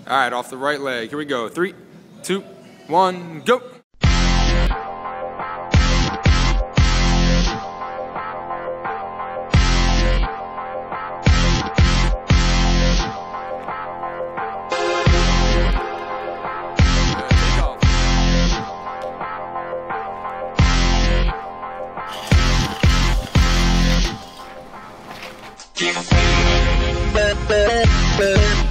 All right, off the right leg. Here we go. 3, 2, 1, go. Take off.